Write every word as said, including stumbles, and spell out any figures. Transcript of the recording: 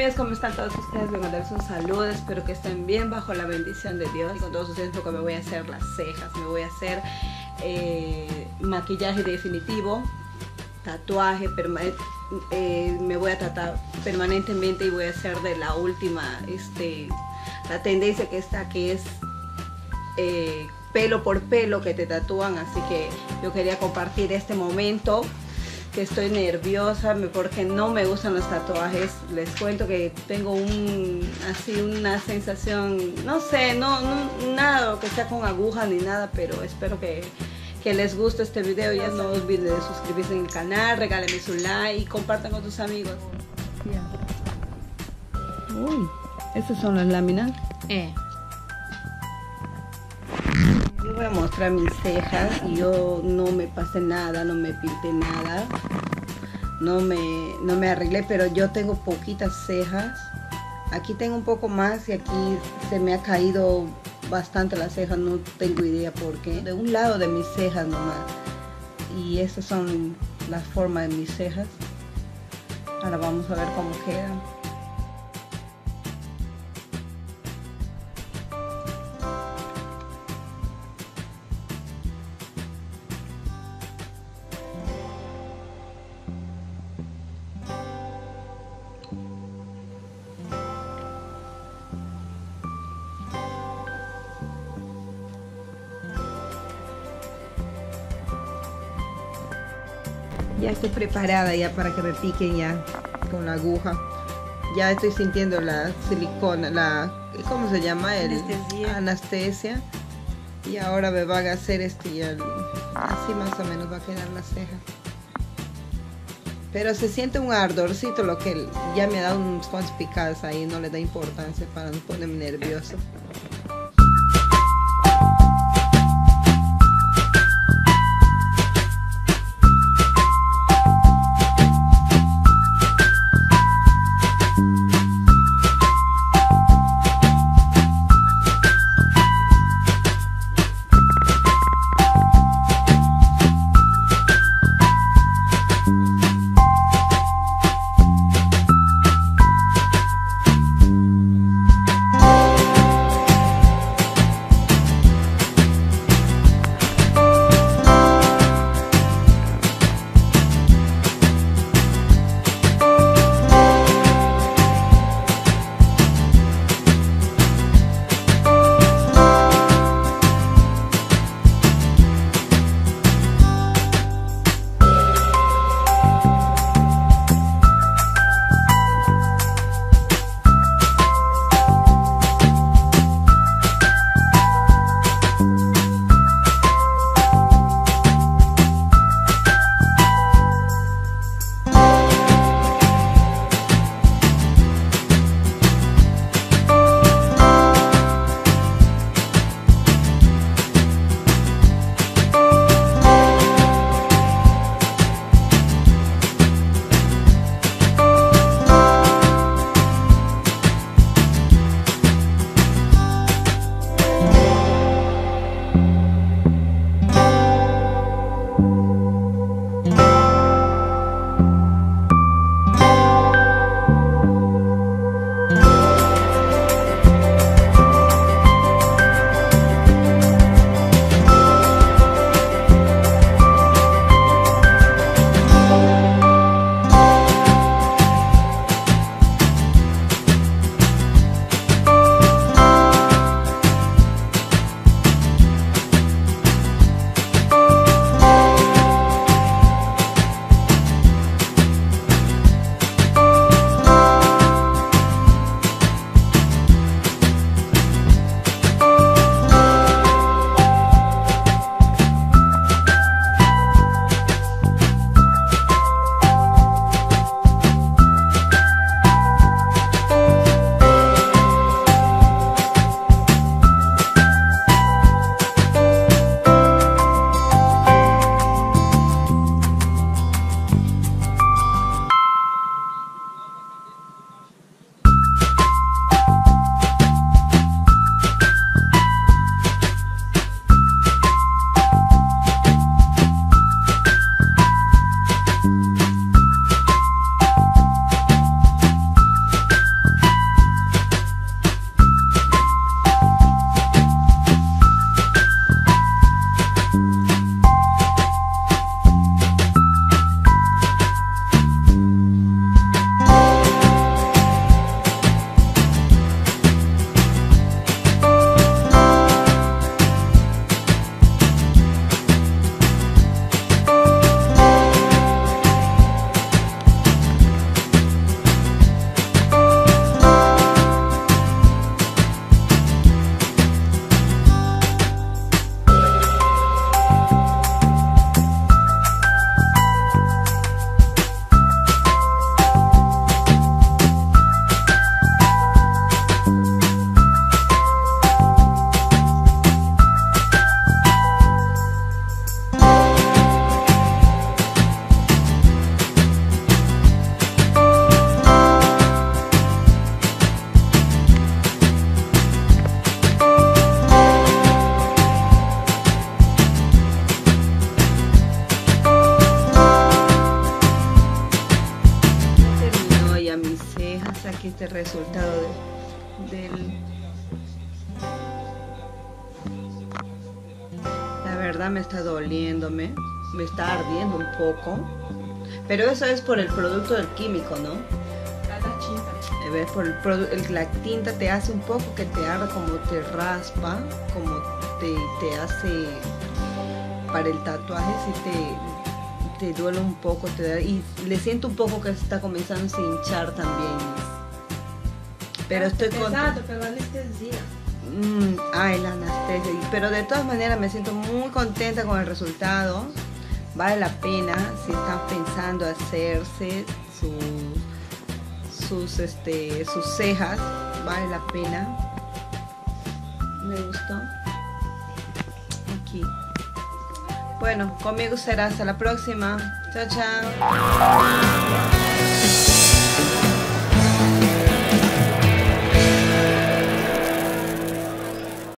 amigos, ¿cómo están todos ustedes? Vengo a darles un saludo, espero que estén bien bajo la bendición de Dios. Y con todos ustedes porque me voy a hacer las cejas, me voy a hacer eh, maquillaje definitivo, tatuaje permanente, eh, me voy a tatuar permanentemente y voy a hacer de la última, este, la tendencia que está, que es eh, pelo por pelo que te tatúan, así que yo quería compartir este momento. Que estoy nerviosa porque no me gustan los tatuajes. Les cuento que tengo un así una sensación, no sé, no, no nada que sea con aguja ni nada, pero espero que, que les guste este video. Ya no olviden de suscribirse en el canal, regálenme su like y compartan con tus amigos. Uy, estas son las láminas. Eh. Yo voy a mostrar mis cejas y yo no me pasé nada, no me pinté nada, no me, no me arreglé, pero yo tengo poquitas cejas. Aquí tengo un poco más y aquí se me ha caído bastante la ceja, no tengo idea por qué. De un lado de mis cejas nomás. Y estas son las formas de mis cejas. Ahora vamos a ver cómo quedan. Ya estoy preparada ya para que me piquen ya con la aguja. Ya estoy sintiendo la silicona, la, ¿cómo se llama? El, anestesia. anestesia. Y ahora me van a hacer este ya, así más o menos va a quedar la ceja. Pero se siente un ardorcito, lo que ya me ha dado unos cuantos picadas ahí, no le da importancia para no ponerme nervioso. resultado de, del... La verdad me está doliéndome, me está ardiendo un poco, pero eso es por el producto del químico, ¿no? ¿Ves? Por el produ- el, la tinta te hace un poco que te arde, como te raspa, como te, te hace para el tatuaje, si te, te duele un poco, te da, y le siento un poco que se está comenzando a hinchar también. Pero estoy contenta. Exacto, pero la anestesia. Mm, ay, la anestesia. Pero de todas maneras me siento muy contenta con el resultado. Vale la pena si están pensando hacerse su, sus, este, sus cejas. Vale la pena. Me gustó. Aquí. Bueno, conmigo será hasta la próxima. Chao, chao.